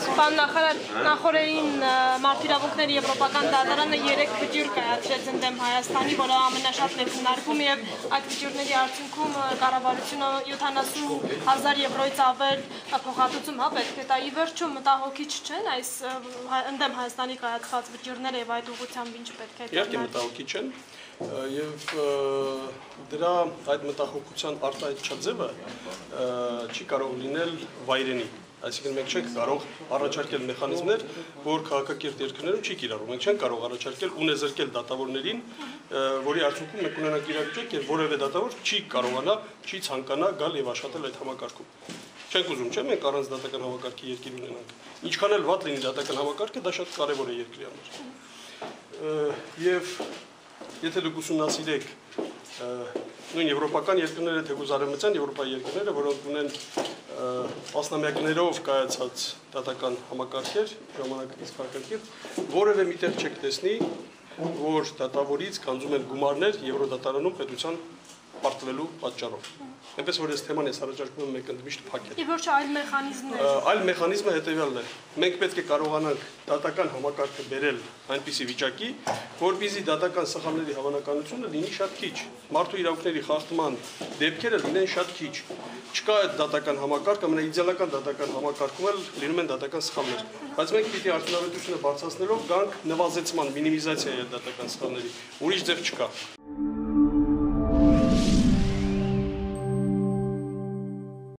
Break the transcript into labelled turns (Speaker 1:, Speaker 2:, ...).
Speaker 1: Նախորդին մարդիրավունքների եվրոպական դատարանը 3 վճիռ կայացրեց ընդդեմ Հայաստանի, որը ամենաշատն է քննարկում եւ այդ վճիռների արդյունքում կառավարությունը 70,000 եվրոից ավել փոխհատուցում պետք է տա։ Ի վերջո մտահոգիչ չեն այս ընդդեմ Հայաստանի կայացված վճիռները եւ այդ ուղղությամբ ինչ պետք է տա։
Speaker 2: Իհարկե մտահոգիչ են եւ դրա այդ մտահոգության արտահայտչաձևը չի կարող լինել վայրենի։ Այսինքն մենք չենք կարող առաջարկել մեխանիզմներ, որ քաղաքակիրթ երկրներում չի կիրառվում։ Մենք չենք կարող առաջարկել ունեզրկել դատավորներին, որի արդյունքում մենք ունենանք իրավիճակ, երբ որևէ դատավոր չի կարողանա, չի ցանկանա գալ եւ աշխատել այդ համակարգում։ Չենք ուզում, չէ՞, մենք առանց դատական համակարգի երկիր ունենանք։ Ինչքան էլ վատ լինի դատական համակարգը, դա շատ կարեւոր է երկրի համար։ Եվ եթե դուք ուսումնասիրեք նույն եվրոպական երկրները, թեկուզ արևմտյան Եվրոպայի երկրները, որոնք ունեն տասնամյակներով կայացած դատական համակարգեր, ժամանակակից քաղաքակիրթ, որևէ միտեղ չեք տեսնի, որ դատավորից քանձում են գումարներ Եվրոդատարանում պետության պարտվելու պատճառով։ Այնպես որ այս թեման ես առաջարկում եմ մեկ ընդմիշտ փակել։
Speaker 1: Ի վերջո այլ մեխանիզմներ։
Speaker 2: Այլ մեխանիզմը հետևյալն է։ Մենք պետք է կարողանանք դատական համակարգը բերել այնպիսի վիճակի, որպեսզի դատական սխալների հավանականությունը լինի շատ քիչ։ Մարդու իրավունքների խախտման դեպքերը լինեն շատ քիչ։ Չկա այդ դատական համակարգ, ամենաիդեալական դատական համակարգում էլ լինում են դատական սխալներ։ Բայց մենք պիտի արդյունավետությունը բարձրացնելով գանք նվազեցման, մինիմիզացիայի այդ դատական սխալների։ Ուրիշ ձև չկա։